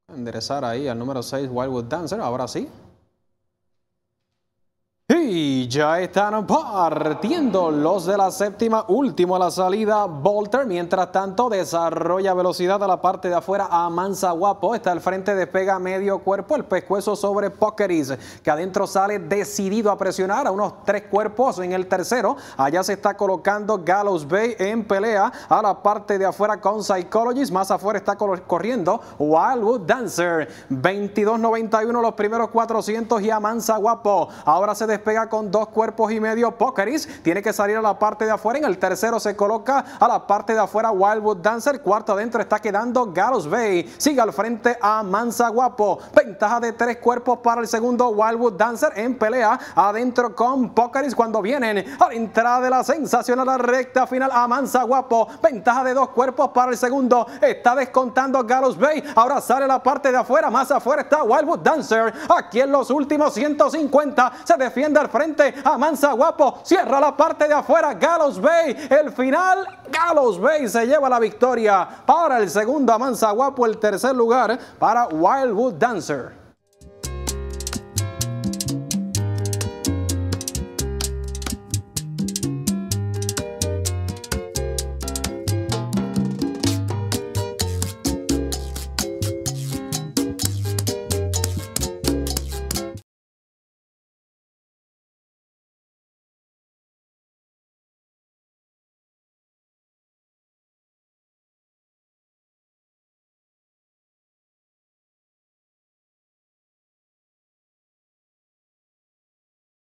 Enderezar ahí al número 6, Wildwood Dancer, ahora sí. Y ya están partiendo los de la séptima, último a la salida, Volter. Mientras tanto, desarrolla velocidad a la parte de afuera a Mansa Guapo. Está al frente, despega medio cuerpo, el pescuezo sobre Pokeris, que adentro sale decidido a presionar a unos 3 cuerpos en el tercero. Allá se está colocando Gallows Bay en pelea a la parte de afuera con Psychologist. Más afuera está corriendo Wildwood Dancer. 22.91 los primeros 400 y a Mansa Guapo. Ahora se despega con 2 cuerpos y medio Pokeris, tiene que salir a la parte de afuera. En el tercero se coloca a la parte de afuera Wildwood Dancer. Cuarto adentro está quedando Gallows Bay. Sigue al frente a Mansa Guapo. Ventaja de 3 cuerpos para el segundo Wildwood Dancer en pelea adentro con Pokeris cuando vienen a la entrada de la sensacional recta final a Mansa Guapo. Ventaja de 2 cuerpos para el segundo. Está descontando Gallows Bay. Ahora sale a la parte de afuera. Más afuera está Wildwood Dancer. Aquí en los últimos 150 se defiende al frente a Mansa Guapo, cierra la parte de afuera Gallows Bay. El final, Gallows Bay se lleva la victoria para el segundo a Mansa Guapo, el tercer lugar para Wildwood Dancer.